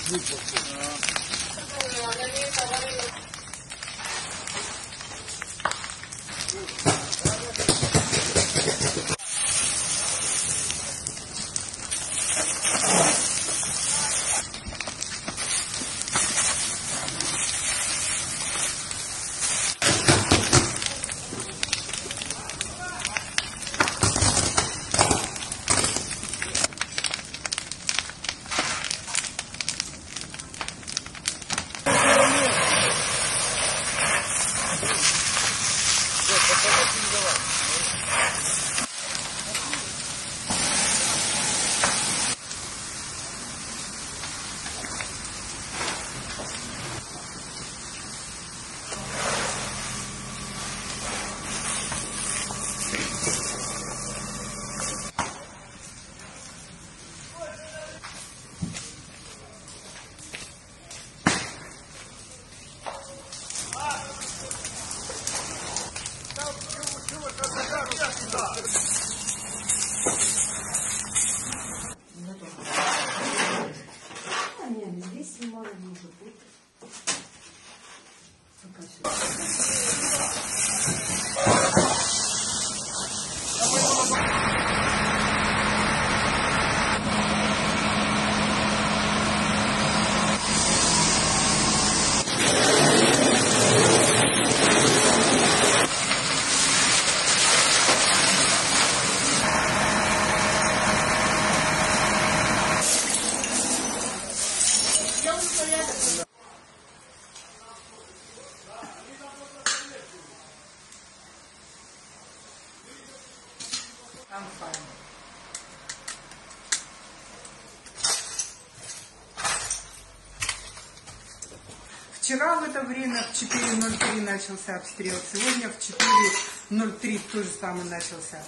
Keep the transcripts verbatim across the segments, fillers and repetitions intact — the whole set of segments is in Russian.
Вчера в это время в четыре ноль три начался обстрел, сегодня в четыре ноль три то же самое начался.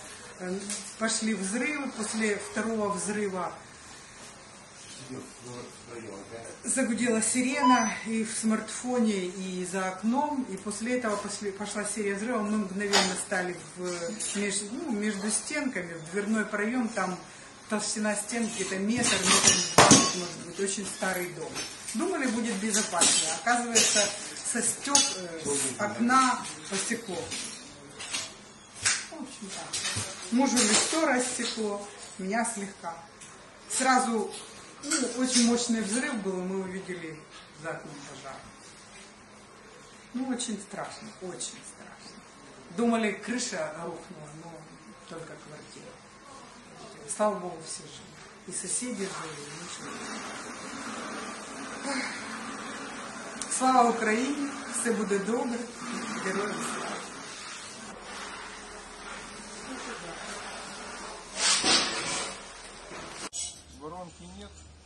Пошли взрывы, после второго взрыва загудела сирена и в смартфоне, и за окном, и после этого пошли, пошла серия взрывов, мы мгновенно стали в, меж, ну, между стенками, в дверной проем, там толщина стенки это метр, метр двадцать, может быть, очень старый дом. Думали, будет безопаснее, оказывается, со стек, э, с окна посекло. В общем, так. Мужу лицо рассекло, меня слегка. Сразу ну, очень мощный взрыв был, и мы увидели за окном пожар. Ну, очень страшно, очень страшно. Думали, крыша рухнула, но только квартира. Слава Богу, все живы. И соседи жили, и ничего. Слава Україні, все буде добре, героям слава. Воронки нет.